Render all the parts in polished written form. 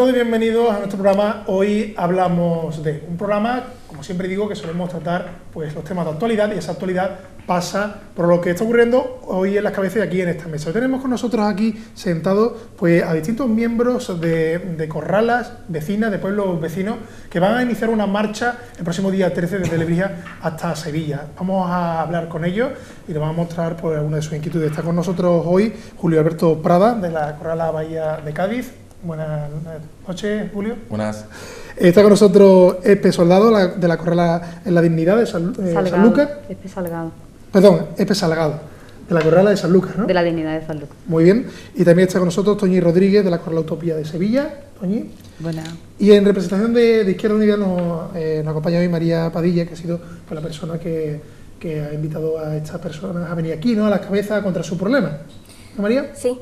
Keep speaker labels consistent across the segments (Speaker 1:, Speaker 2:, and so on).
Speaker 1: todos y bienvenidos a nuestro programa. Hoy hablamos de un programa, como siempre digo, que solemos tratar pues, los temas de actualidad, y esa actualidad pasa por lo que está ocurriendo hoy en las cabezas y aquí en esta mesa. Hoy tenemos con nosotros aquí sentados pues, a distintos miembros de corralas, vecinas, de pueblos vecinos, que van a iniciar una marcha el próximo día 13 desde Lebrija hasta Sevilla. Vamos a hablar con ellos y les vamos a mostrar pues, alguna de sus inquietudes. Está con nosotros hoy Julio Alberto Prada, de la Corrala Bahía de Cádiz. Buenas noches, Julio.
Speaker 2: Buenas.
Speaker 1: Está con nosotros Espe Soldado, de la Corrala en la Dignidad de Sanlúcar.
Speaker 3: Espe Salgado.
Speaker 1: Perdón, Espe Salgado, de la Corrala de Sanlúcar, ¿no?
Speaker 3: De la Dignidad de Sanlúcar.
Speaker 1: Muy bien. Y también está con nosotros Toñi Rodríguez, de la Corrala Utopía de Sevilla. Toñi.
Speaker 4: Buenas.
Speaker 1: Y en representación de Izquierda Unida nos acompaña hoy María Padilla, que ha sido pues, la persona que ha invitado a estas personas a venir aquí, ¿no? A las cabezas contra su problema. ¿No, María?
Speaker 5: Sí.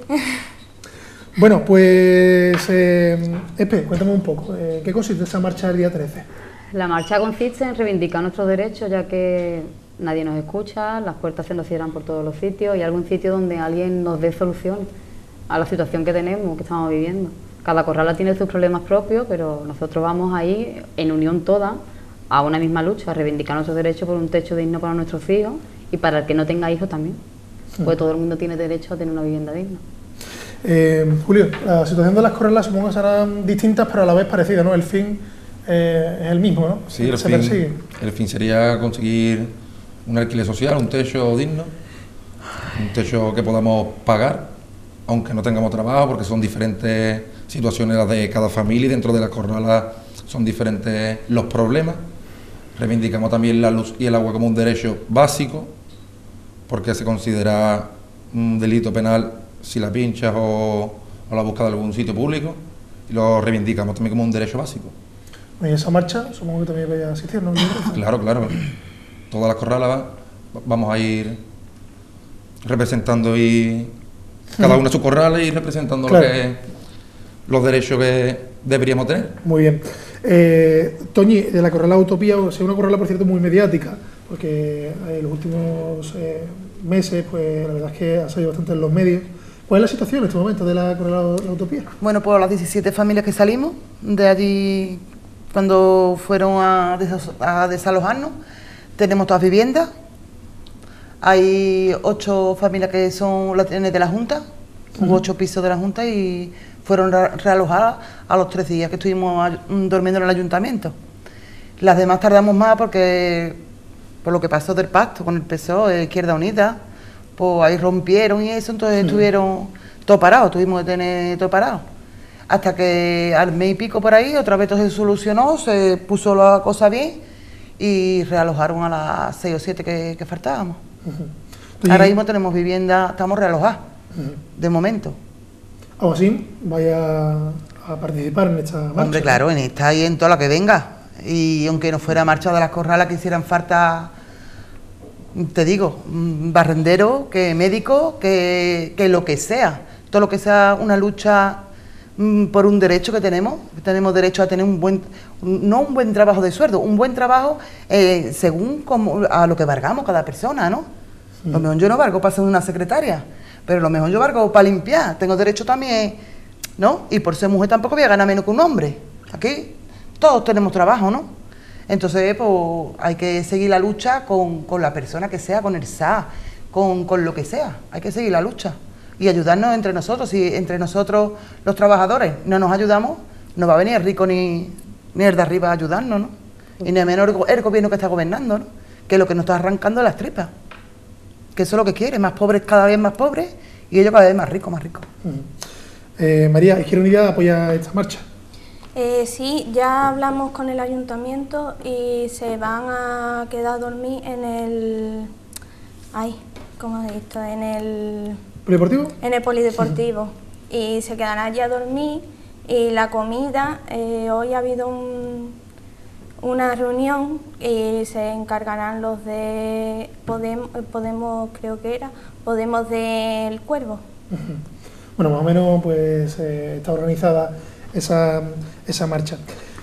Speaker 1: Bueno, pues, Espe, cuéntame un poco, ¿qué consiste esa marcha del día 13?
Speaker 3: La marcha consiste en reivindicar nuestros derechos, ya que nadie nos escucha, las puertas se nos cierran por todos los sitios y algún sitio donde alguien nos dé solución a la situación que tenemos, que estamos viviendo. Cada corrala tiene sus problemas propios, pero nosotros vamos ahí, en unión toda, a una misma lucha, a reivindicar nuestros derechos por un techo digno para nuestros hijos y para el que no tenga hijos también, porque todo el mundo tiene derecho a tener una vivienda digna.
Speaker 1: Julio, la situación de las corralas supongo que serán distintas, pero a la vez parecidas, ¿no? El fin es el mismo, ¿no?
Speaker 2: Sí, el fin sería conseguir un alquiler social, un techo digno, un techo que podamos pagar, aunque no tengamos trabajo, porque son diferentes situaciones las de cada familia y dentro de las corralas son diferentes los problemas. Reivindicamos también la luz y el agua como un derecho básico, porque se considera un delito penal si la pinchas o la buscas de algún sitio público, y lo reivindicamos también como un derecho básico.
Speaker 1: Y esa marcha, supongo que también vaya a asistir, ¿no?
Speaker 2: Claro, claro. Todas las corralas vamos a ir representando y cada una su corrala y representando claro. Los derechos que deberíamos tener.
Speaker 1: Muy bien. Toñi, de la Corrala Utopía, o sea, una corrala, por cierto, muy mediática, porque en los últimos meses, pues la verdad es que ha salido bastante en los medios. ¿Cuál es la situación en este momento de la Corrala Utopía?
Speaker 4: Bueno, pues las 17 familias que salimos de allí cuando fueron a desalojarnos, tenemos todas viviendas. Hay 8 familias que son las de la Junta, hubo 8 pisos de la Junta y fueron realojadas a los 3 días que estuvimos durmiendo en el ayuntamiento. Las demás tardamos más porque por lo que pasó del pacto con el PSOE, Izquierda Unida, pues ahí rompieron y eso, entonces estuvieron todo parado, tuvimos que tener todo parado. Hasta que al mes y pico por ahí, otra vez todo se solucionó, se puso la cosa bien y realojaron a las 6 o 7 que faltábamos. Ahora mismo tenemos vivienda, estamos realojados, de momento.
Speaker 1: ¿Aún así vaya a participar en esta marcha?
Speaker 4: Hombre, claro, en esta y en toda la que venga. Y aunque no fuera marcha de las corralas que hicieran falta, te digo, barrendero, que médico, que lo que sea. Todo lo que sea una lucha por un derecho que tenemos derecho a tener no un buen trabajo de sueldo, un buen trabajo según a lo que valgamos cada persona, ¿no? Lo mejor yo no valgo para ser una secretaria, pero lo mejor yo valgo para limpiar, tengo derecho también, ¿no? Y por ser mujer tampoco voy a ganar menos que un hombre. Aquí todos tenemos trabajo, ¿no? Entonces, pues hay que seguir la lucha con la persona que sea, con el SA, con lo que sea, hay que seguir la lucha y ayudarnos entre nosotros. Si entre nosotros los trabajadores no nos ayudamos, no va a venir el rico ni el de arriba a ayudarnos, ¿no? Y ni menos el gobierno que está gobernando, ¿no? Que es lo que nos está arrancando las tripas, que eso es lo que quiere, más pobres cada vez más pobres y ellos cada vez más ricos, más ricos.
Speaker 1: María, ¿Izquierda Unida apoya esta marcha?
Speaker 5: Sí, ya hablamos con el ayuntamiento y se van a quedar a dormir en el... Ay, ¿cómo es esto? En el...
Speaker 1: ¿Polideportivo?
Speaker 5: En el polideportivo. Y se quedarán allí a dormir y la comida, hoy ha habido una reunión y se encargarán los de Podemos, creo que era, Podemos del Cuervo.
Speaker 1: Bueno, más o menos pues está organizada esa marcha.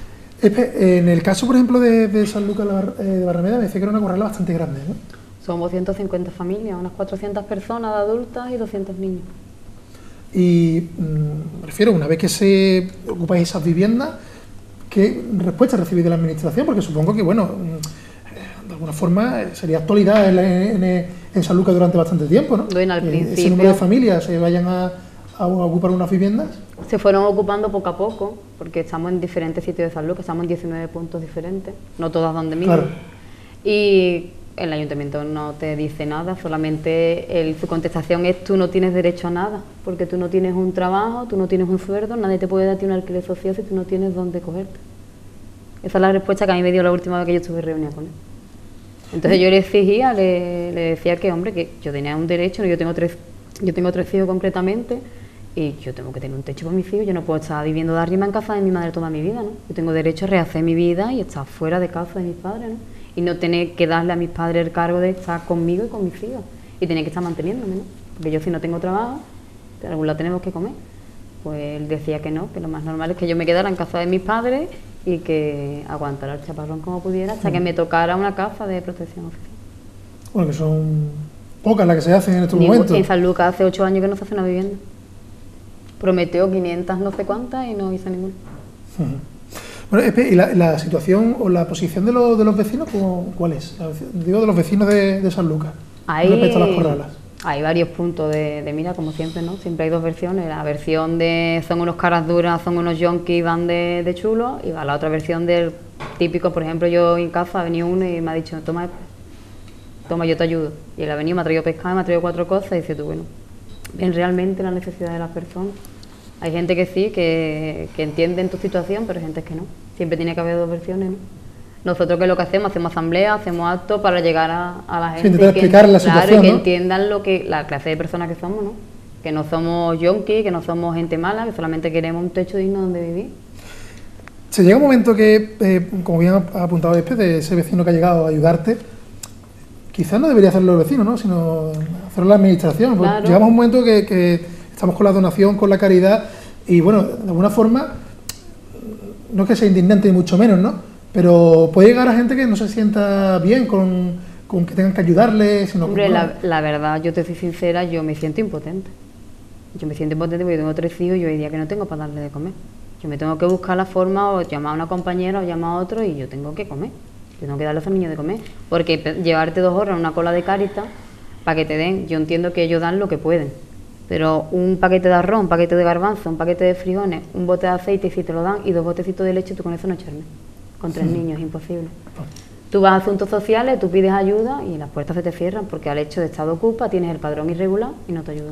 Speaker 1: En el caso, por ejemplo, de Sanlúcar de Barrameda, me decía que era una corrala bastante grande, ¿no?
Speaker 3: Somos 150 familias, unas 400 personas de adultas y 200 niños.
Speaker 1: Y me refiero, una vez que se ocupáis esas viviendas, ¿qué respuesta recibís de la administración? Porque supongo que, bueno, de alguna forma sería actualidad en San Lucas durante bastante tiempo, ¿no?
Speaker 3: Bueno, al
Speaker 1: Ese
Speaker 3: principio
Speaker 1: número de familias se vayan a ocupar unas viviendas.
Speaker 3: se fueron ocupando poco a poco, porque estamos en diferentes sitios de San Lucas, estamos en 19 puntos diferentes, no todas donde mismo.
Speaker 1: Claro.
Speaker 3: Y el ayuntamiento no te dice nada, solamente su contestación es: tú no tienes derecho a nada, porque tú no tienes un trabajo, tú no tienes un sueldo, nadie te puede darte un alquiler social si tú no tienes dónde cogerte. Esa es la respuesta que a mí me dio la última vez que yo estuve reunida con él. Entonces yo le exigía, le decía que, hombre, que yo tenía un derecho, yo tengo tres hijos concretamente, y yo tengo que tener un techo para mis hijos, yo no puedo estar viviendo de arriba en casa de mi madre toda mi vida, ¿no? Yo tengo derecho a rehacer mi vida y estar fuera de casa de mis padres, ¿no? Y no tener que darle a mis padres el cargo de estar conmigo y con mis hijos, y tener que estar manteniéndome, ¿no? Porque yo, si no tengo trabajo, de algún lado tenemos que comer. Pues él decía que no, que lo más normal es que yo me quedara en casa de mis padres y que aguantara el chaparrón como pudiera hasta que me tocara una casa de protección oficial.
Speaker 1: Bueno, que son pocas las que se hacen en estos momentos.
Speaker 3: En San Lucas hace 8 años que no se hace una vivienda. Prometió 500 no sé cuántas y no hizo ninguna.
Speaker 1: Bueno, Espe, ¿y la situación o la posición de los vecinos cuál es? Digo, de los vecinos de San Lucas, respecto a las corralas.
Speaker 3: Hay varios puntos de mira, como siempre, ¿no? Siempre hay dos versiones. La versión de son unos caras duras, son unos yonkis, van de chulo, y va la otra versión del típico. Por ejemplo, yo en casa ha venido uno y me ha dicho: toma, yo te ayudo. Y él ha venido, me ha traído pescado, me ha traído 4 cosas, y dice tú, bueno, ven realmente la necesidad de las personas. Hay gente que sí, que entiende tu situación, pero hay gente que no. Siempre tiene que haber dos versiones, ¿no? Nosotros, que lo que hacemos asambleas, hacemos actos para llegar a la gente.
Speaker 1: Sí, intentar explicar la situación,
Speaker 3: y que
Speaker 1: ¿no?
Speaker 3: entiendan la clase de personas que somos, ¿no? Que no somos yonkis, que no somos gente mala, que solamente queremos un techo digno donde vivir.
Speaker 1: Se llega un momento que, como bien ha apuntado Espe, de ese vecino que ha llegado a ayudarte, quizás no debería hacerlo el vecino, ¿no? Sino hacerlo la administración.
Speaker 3: Claro.
Speaker 1: Llegamos a un momento que estamos con la donación, con la caridad, y bueno, de alguna forma, no es que sea indignante ni mucho menos, ¿no? Pero puede llegar a gente que no se sienta bien con que tengan que ayudarle. Sino
Speaker 3: Hombre,
Speaker 1: que,
Speaker 3: la verdad, yo te soy sincera, yo me siento impotente. Yo me siento impotente porque yo tengo 3 hijos y yo hay días que no tengo para darle de comer. Yo me tengo que buscar la forma, o llamar a una compañera o llamar a otro, y yo tengo que comer. Yo tengo que darle a esos niños de comer. Porque llevarte 2 horas en una cola de Cáritas para que te den, yo entiendo que ellos dan lo que pueden. Pero un paquete de arroz, un paquete de garbanzo, un paquete de frijoles, un bote de aceite, si te lo dan, y 2 botecitos de leche, tú con eso no echarme. Con 3 niños es imposible. Tú vas a asuntos sociales, tú pides ayuda y las puertas se te cierran, porque al hecho de estado ocupa tienes el padrón irregular y no te ayudan.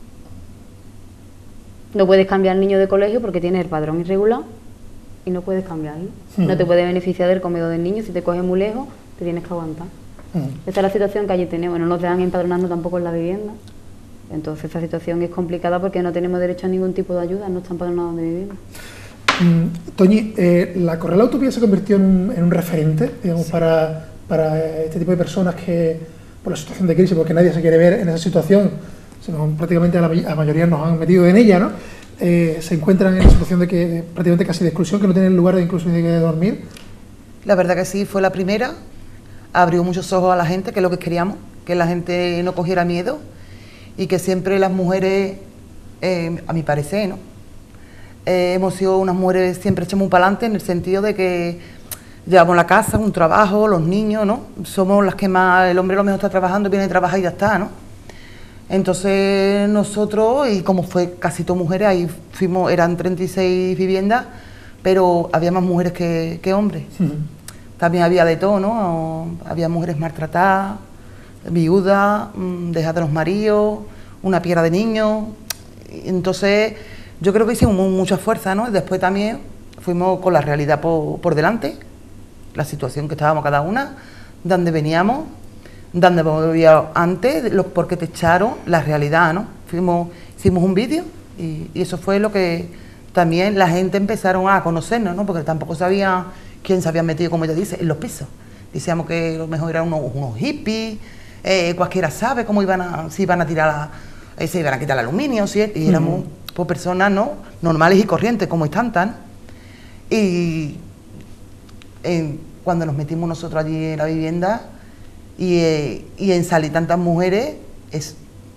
Speaker 3: No puedes cambiar al niño de colegio porque tienes el padrón irregular y no puedes cambiarlo. No te puedes beneficiar del comedor del niño, si te coges muy lejos te tienes que aguantar. Esa es la situación que allí tenemos. No nos dejan empadronarnos tampoco en la vivienda. Entonces esa situación es complicada porque no tenemos derecho a ningún tipo de ayuda, no están empadronados donde vivimos.
Speaker 1: Toñi, la Corrala Utopía se convirtió en un referente, digamos, sí, para este tipo de personas que, por la situación de crisis, porque nadie se quiere ver en esa situación, sino prácticamente a la mayoría nos han metido en ella, ¿no? Se encuentran en una situación de prácticamente casi de exclusión, que no tienen lugar de incluso ni de dormir.
Speaker 4: La verdad que sí, fue la primera, abrió muchos ojos a la gente, que es lo que queríamos, que la gente no cogiera miedo y que siempre las mujeres, a mi parecer, ¿no? Hemos sido unas mujeres siempre echamos para adelante en el sentido de que llevamos la casa, un trabajo, los niños, ¿no? Somos las que más, el hombre lo mejor está trabajando, viene a trabajar y ya está, ¿no? Entonces nosotros, y como fue casi todas mujeres, ahí fuimos, eran 36 viviendas, pero había más mujeres que hombres. También había de todo, ¿no? Había mujeres maltratadas, viudas, dejadas de los maridos, una piedra de niños. Entonces yo creo que hicimos mucha fuerza, ¿no? Después también fuimos con la realidad por delante, la situación que estábamos cada una, donde veníamos, donde vivíamos antes, por qué te echaron, la realidad, ¿no? Hicimos un vídeo y eso fue lo que también la gente empezaron a conocernos, ¿no? Porque tampoco sabía quién se había metido, como ella dice, en los pisos. Decíamos que lo mejor eran unos hippies, cualquiera sabe cómo si iban a tirar se iban a quitar el aluminio, ¿sí? Y éramos pues, personas, ¿no? Normales y corrientes, como están tan. Y cuando nos metimos nosotros allí en la vivienda y en salir tantas mujeres,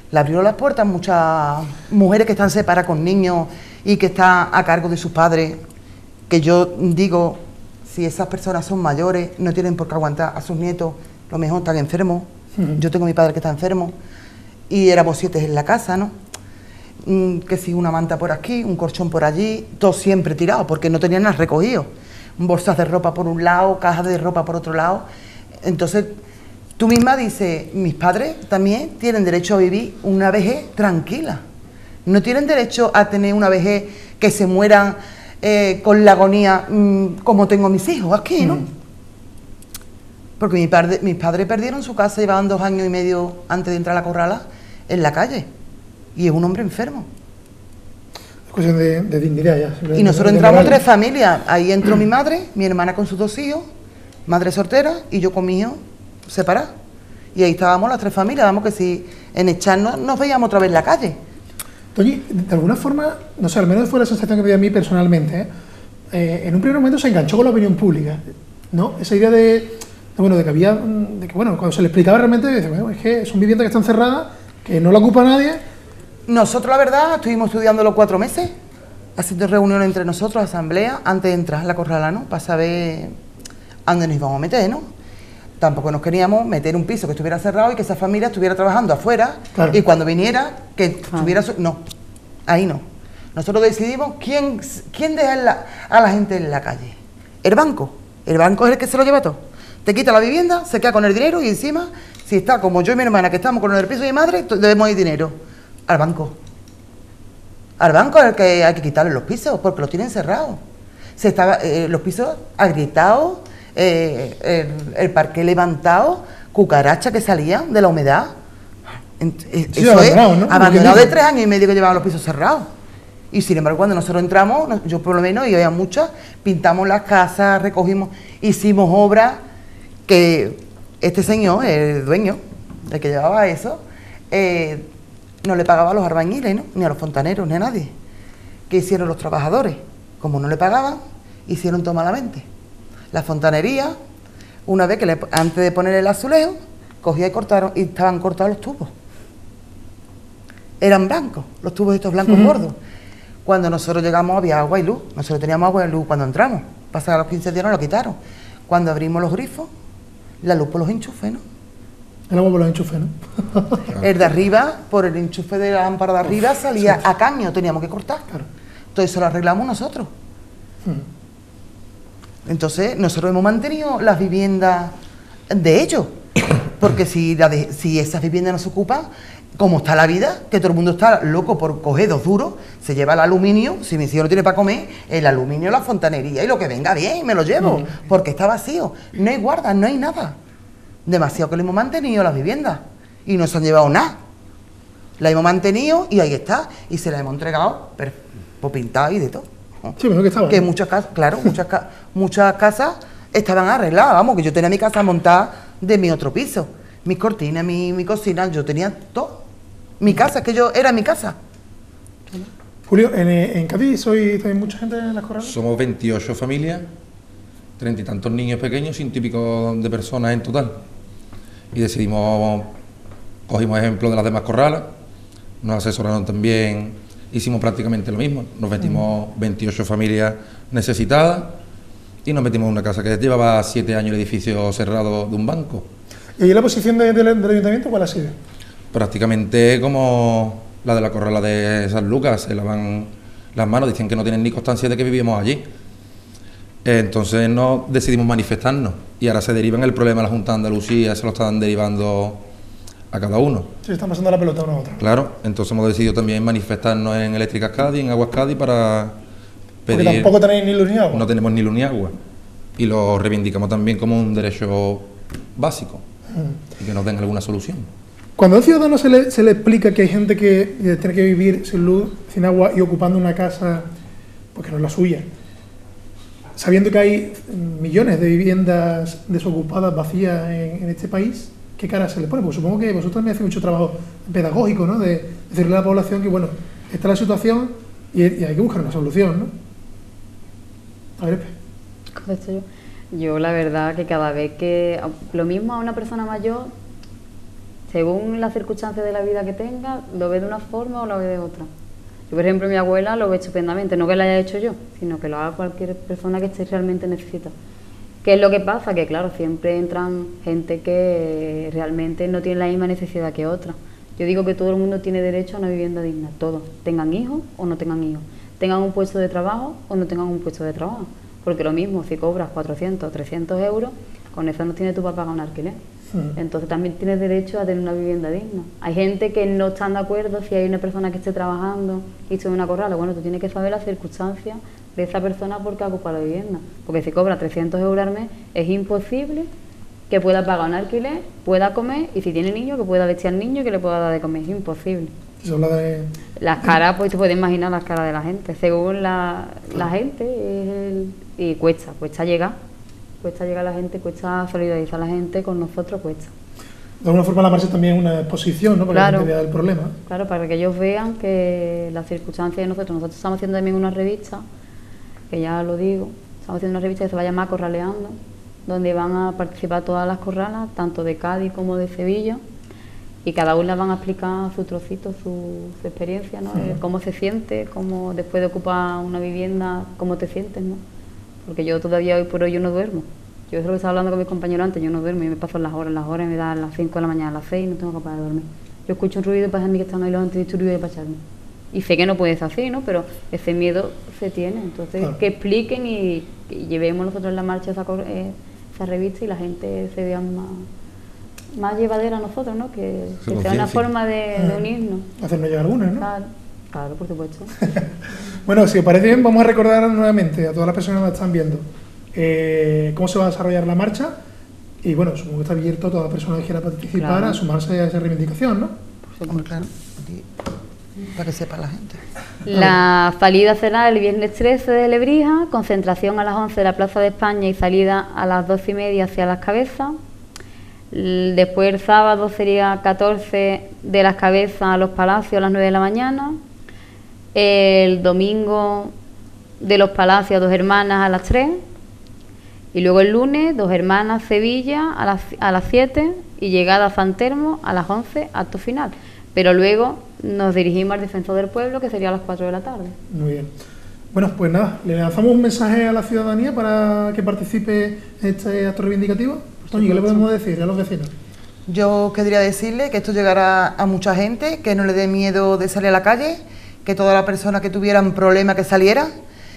Speaker 4: Le abrieron las puertas a muchas mujeres que están separadas con niños y que están a cargo de sus padres, que yo digo, si esas personas son mayores, no tienen por qué aguantar a sus nietos, lo mejor están enfermos. Yo tengo a mi padre que está enfermo y éramos 7 en la casa, ¿no? Que si una manta por aquí, un colchón por allí, todo siempre tirado, porque no tenían nada recogido. Bolsas de ropa por un lado, cajas de ropa por otro lado. Entonces, tú misma dices, mis padres también tienen derecho a vivir una vejez tranquila. No tienen derecho a tener una vejez que se mueran con la agonía como tengo mis hijos aquí, ¿no? Porque mis padres perdieron su casa, llevaban 2 años y medio antes de entrar a la Corrala en la calle. Y es un hombre enfermo.
Speaker 1: Es cuestión de dignidad ya.
Speaker 4: Y nosotros entramos 3 familias. Ahí entró mi madre, mi hermana con sus 2 hijos, madre soltera, y yo con mi hijo separado. Y ahí estábamos las 3 familias, vamos que si en echarnos nos veíamos otra vez en la calle.
Speaker 1: Toñi, de alguna forma, no sé, al menos fue la sensación que me dio a mí personalmente, en un primer momento se enganchó con la opinión pública, ¿no? Esa idea de que cuando se le explicaba realmente, dice, bueno, es que son viviendas que están cerradas, que no la ocupa nadie.
Speaker 4: Nosotros, la verdad, estuvimos estudiando los 4 meses, haciendo reuniones entre nosotros, asamblea, antes de entrar a la Corrala, ¿no? Para saber a dónde nos íbamos a meter, ¿no? Tampoco nos queríamos meter un piso que estuviera cerrado y que esa familia estuviera trabajando afuera, claro. Y cuando viniera, que estuviera... No, ahí no. Nosotros decidimos quién deja a la gente en la calle. El banco. El banco es el que se lo lleva todo. Te quita la vivienda, se queda con el dinero y encima, si está como yo y mi hermana, que estamos con el piso de mi madre, debemos ir dinero al banco. Al banco es el que hay que quitarle los pisos, porque los tienen cerrados. Los pisos agrietados, el parqué levantado, cucarachas que salían de la humedad. Eso abandonado, ¿no? Abandonado de 3 años y medio que llevaban los pisos cerrados. Y sin embargo, cuando nosotros entramos, yo por lo menos, y había muchas, pintamos las casas, recogimos, hicimos obras que este señor, el dueño, el que llevaba eso, no le pagaba a los albañiles, ¿no? Ni a los fontaneros, ni a nadie. ¿Qué hicieron los trabajadores? Como no le pagaban, hicieron todo malamente. La fontanería, una vez que antes de poner el azulejo, cogía y cortaron, y estaban cortados los tubos. Eran blancos, los tubos estos blancos gordos. Cuando nosotros llegamos había agua y luz. Nosotros teníamos agua y luz cuando entramos. Pasados los 15 días nos lo quitaron. Cuando abrimos los grifos, la luz por los enchufes, ¿no?
Speaker 1: El agua por los enchufes, ¿no?
Speaker 4: El de arriba, por el enchufe de la lámpara de arriba, salía a caño, teníamos que cortar. Claro. Todo eso lo arreglamos nosotros. Entonces, nosotros hemos mantenido las viviendas de ellos. Porque si esas viviendas no se ocupan, como está la vida, que todo el mundo está loco por coger 2 duros, se lleva el aluminio, si mi hijo no tiene para comer, el aluminio, la fontanería y lo que venga bien, me lo llevo, porque está vacío, no hay guardas, no hay nada. Demasiado que le hemos mantenido las viviendas y no se han llevado nada. La hemos mantenido y ahí está, y se la hemos entregado por pintada y de todo.
Speaker 1: Sí, pero que estaba.
Speaker 4: Que muchas casas, claro, muchas casas estaban arregladas, vamos, que yo tenía mi casa montada de mi otro piso, mis cortinas, mi cocina, yo tenía todo. Mi casa, que era mi casa.
Speaker 1: Julio, ¿en Cádiz hay mucha gente en las Corralas?
Speaker 2: Somos 28 familias, 30 y tantos niños pequeños, 100 y pico de personas en total. Y cogimos ejemplos de las demás corralas, nos asesoraron también, hicimos prácticamente lo mismo. Nos metimos 28 familias necesitadas y nos metimos en una casa que llevaba 7 años el edificio cerrado de un banco.
Speaker 1: ¿Y ahí la posición del ayuntamiento cuál ha sido?
Speaker 2: Prácticamente como la de la Corrala de San Lucas, se lavan las manos, dicen que no tienen ni constancia de que vivimos allí. Entonces decidimos manifestarnos y ahora se deriva en el problema de la Junta de Andalucía, se lo están derivando a cada uno.
Speaker 1: Sí, están pasando la pelota una a otra.
Speaker 2: Claro, entonces hemos decidido también manifestarnos en Eléctricas Cádiz, en Aguas Cádiz para pedir...
Speaker 1: Porque tampoco tenéis ni luz ni agua.
Speaker 2: No tenemos ni luz ni agua y lo reivindicamos también como un derecho básico y que nos den alguna solución.
Speaker 1: Cuando a un ciudadano se le explica que hay gente que tiene que vivir sin luz, sin agua y ocupando una casa porque no es la suya, sabiendo que hay millones de viviendas desocupadas, vacías en este país, ¿qué cara se le pone? Pues supongo que vosotros también hacéis mucho trabajo pedagógico, ¿no? De decirle a la población que, bueno, esta es la situación y hay que buscar una solución, ¿no? A ver,
Speaker 3: Contesto yo. Yo la verdad que cada vez que... Lo mismo a una persona mayor, según las circunstancias de la vida que tenga, lo ve de una forma o lo ve de otra. Yo, por ejemplo, mi abuela lo ve estupendamente, no que lo haya hecho yo, sino que lo haga cualquier persona que esté realmente necesita. ¿Qué es lo que pasa? Que claro, siempre entran gente que realmente no tiene la misma necesidad que otra. Yo digo que todo el mundo tiene derecho a una vivienda digna, todos, tengan hijos o no tengan hijos, tengan un puesto de trabajo o no tengan un puesto de trabajo. Porque lo mismo, si cobras 400 o 300 euros, con eso no tienes tú para pagar un alquiler. Entonces también tienes derecho a tener una vivienda digna. Hay gente que no están de acuerdo si hay una persona que esté trabajando y esté en una corrala. Bueno, tú tienes que saber las circunstancias de esa persona porque ha ocupado la vivienda. Porque si cobra 300 euros al mes, es imposible que pueda pagar un alquiler, pueda comer, y si tiene niños, que pueda vestir al niño y que le pueda dar de comer. Es imposible.
Speaker 1: Se habla de...
Speaker 3: Las caras, pues te puedes imaginar las caras de la gente. Según la gente, y cuesta llegar. Cuesta llegar a la gente, cuesta solidarizar a la gente con nosotros, cuesta.
Speaker 1: De alguna forma la marcha también es una exposición, ¿no? Para
Speaker 3: Claro.
Speaker 1: que la gente vea el problema.
Speaker 3: Claro, para que ellos vean que las circunstancias de nosotros estamos haciendo también una revista, que ya lo digo, estamos haciendo una revista que se va a llamar Corraleando, donde van a participar todas las corralas, tanto de Cádiz como de Sevilla, y cada una van a explicar su trocito, su experiencia, ¿no? Cómo se siente, cómo después de ocupar una vivienda, cómo te sientes, ¿no? Porque yo todavía hoy por hoy yo no duermo. Yo es lo que estaba hablando con mis compañeros antes, yo no duermo y me paso las horas, y me da a las 5 de la mañana, a las 6 y no tengo capaz de dormir. Yo escucho un ruido y pasa a mí que están ahí los antidisturbios para echarme. Y sé que no puede ser así, ¿no? Pero ese miedo se tiene. Entonces,
Speaker 1: claro,
Speaker 3: que expliquen y llevemos nosotros en la marcha esa revista y la gente se vea más llevadera a nosotros, ¿no? Que sea una forma de unirnos.
Speaker 1: Hacernos llegar algunas, ¿no?
Speaker 3: Claro, por supuesto.
Speaker 1: Bueno, si os parece bien, vamos a recordar nuevamente a todas las personas que nos están viendo cómo se va a desarrollar la marcha. Y bueno, supongo que está abierto a toda persona que quiera participar,
Speaker 3: Claro,
Speaker 1: a sumarse a esa reivindicación, ¿no?
Speaker 4: Hombre, claro, para que sepa la gente.
Speaker 3: La salida será el viernes 13 de Lebrija, concentración a las 11 de la Plaza de España y salida a las 12:30 hacia Las Cabezas. Después el sábado sería 14 de Las Cabezas a Los Palacios a las 9 de la mañana. El domingo de Los Palacios a Dos Hermanas a las 3. Y luego el lunes, Dos Hermanas Sevilla a las 7 y llegada a San Telmo a las 11, acto final. Pero luego nos dirigimos al Defensor del Pueblo, que sería a las 4 de la tarde.
Speaker 1: Muy bien. Bueno, pues nada, le lanzamos un mensaje a la ciudadanía para que participe en este acto reivindicativo. Toñi, ¿qué le podemos decir a los vecinos?
Speaker 4: Yo querría decirle que esto llegará a mucha gente, que no le dé miedo de salir a la calle, que todas las personas que tuvieran problemas que salieran,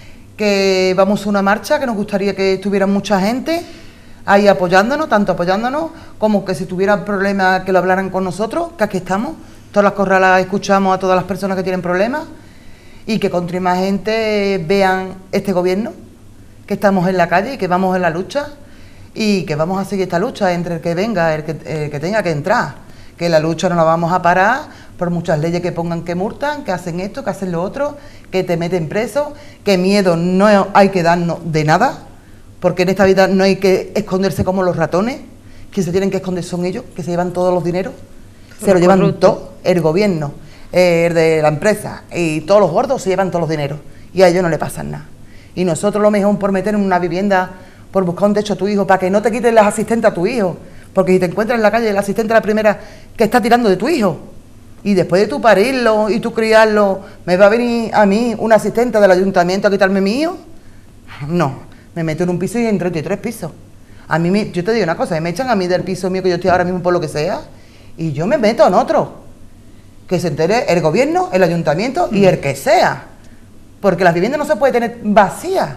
Speaker 4: que vamos a una marcha, que nos gustaría que estuviera mucha gente ahí apoyándonos, tanto apoyándonos como que si tuvieran problemas que lo hablaran con nosotros, que aquí estamos, todas las corralas escuchamos a todas las personas que tienen problemas y que contra más gente vean este gobierno, que estamos en la calle y que vamos en la lucha y que vamos a seguir esta lucha entre el que venga, el que tenga que entrar, que la lucha no la vamos a parar por muchas leyes que pongan que multan, que hacen esto, que hacen lo otro, que te meten preso, que miedo no hay que darnos de nada, porque en esta vida no hay que esconderse como los ratones, que se tienen que esconder son ellos, que se llevan todos los dineros, se lo llevan todo, el gobierno, el de la empresa y todos los gordos se llevan todos los dineros y a ellos no le pasan nada. Y nosotros lo mejor por meter en una vivienda, por buscar un techo a tu hijo, para que no te quiten las asistentes a tu hijo, porque si te encuentras en la calle el asistente a la primera que está tirando de tu hijo, y después de tú parirlo y tú criarlo, ¿me va a venir a mí una asistente del ayuntamiento a quitarme mi hijo? No, me meto en un piso y en 33 pisos. A mí, yo te digo una cosa, me echan a mí del piso mío que yo estoy ahora mismo por lo que sea, y yo me meto en otro, que se entere el gobierno, el ayuntamiento y el que sea, porque las viviendas no se pueden tener vacías.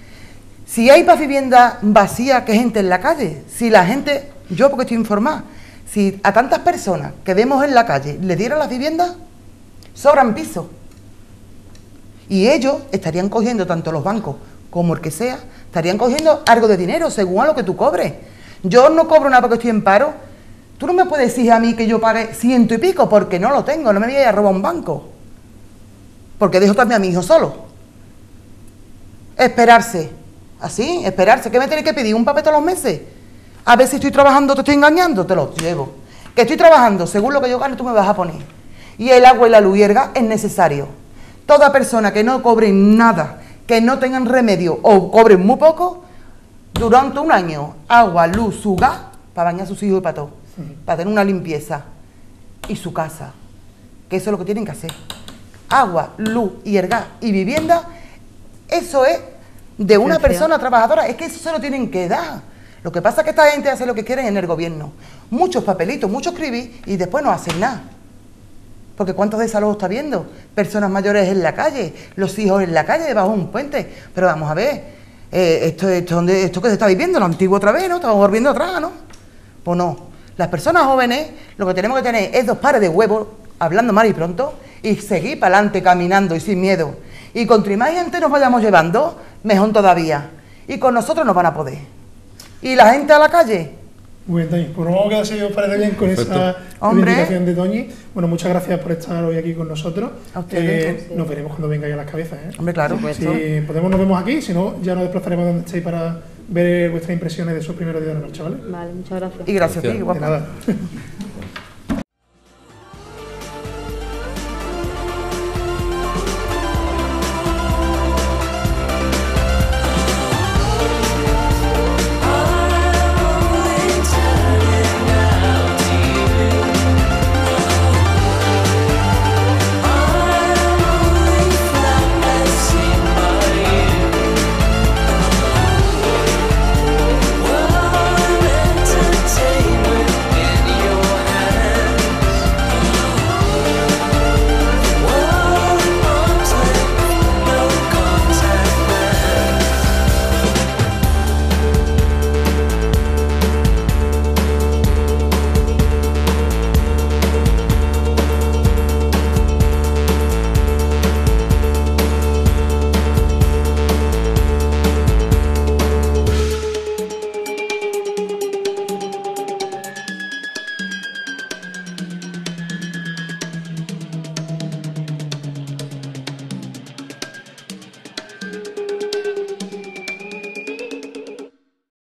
Speaker 4: Si hay más viviendas vacías que gente en la calle, si la gente, yo porque estoy informada, si a tantas personas que vemos en la calle le dieran las viviendas, sobran pisos. Y ellos estarían cogiendo, tanto los bancos como el que sea, estarían cogiendo algo de dinero según a lo que tú cobres. Yo no cobro nada porque estoy en paro. Tú no me puedes decir a mí que yo pague 100 y pico porque no lo tengo, no me voy a ir a robar un banco. Porque dejo también a mi hijo solo. Esperarse. Así, esperarse. ¿Qué me tiene que pedir? ¿Un papel todos los meses? A ver si estoy trabajando, te estoy engañando, te lo llevo. Que estoy trabajando, según lo que yo gane, tú me vas a poner. Y el agua y la luz y el gas es necesario. Toda persona que no cobre nada, que no tengan remedio o cobren muy poco, durante un año, agua, luz, su gas, para bañar a sus hijos y para todo. Para tener una limpieza. y su casa, que eso es lo que tienen que hacer. Agua, luz y el gas y vivienda, eso es de una persona trabajadora, es que eso se lo tienen que dar. Lo que pasa es que esta gente hace lo que quieren en el gobierno. Muchos papelitos, mucho escribir y después no hacen nada. Porque ¿cuántos desalojos está viendo? Personas mayores en la calle, los hijos en la calle, debajo de un puente. Pero vamos a ver, esto que se está viviendo, lo antiguo otra vez, ¿no? Estamos volviendo atrás, ¿no? Pues no. Las personas jóvenes lo que tenemos que tener es 2 pares de huevos, hablando mal y pronto, y seguir para adelante caminando y sin miedo. Y contra más gente nos vayamos llevando, mejor todavía. Y con nosotros nos van a poder. Y la gente a la calle.
Speaker 1: Muy bien, Toñi. Pues nos vamos a quedar, si os parece bien, con esa reivindicación de Toñi. Bueno, muchas gracias por estar hoy aquí con nosotros.
Speaker 4: A ustedes.
Speaker 1: Nos veremos cuando vengáis a Las Cabezas.
Speaker 4: Hombre, claro.
Speaker 1: Si podemos, nos vemos aquí. Si no, ya nos desplazaremos donde estéis para ver vuestras impresiones de sus primeros días de la marcha, ¿vale?
Speaker 3: Vale, muchas gracias.
Speaker 4: Y gracias a ti,
Speaker 2: Gracias.
Speaker 4: guapo.
Speaker 1: De nada.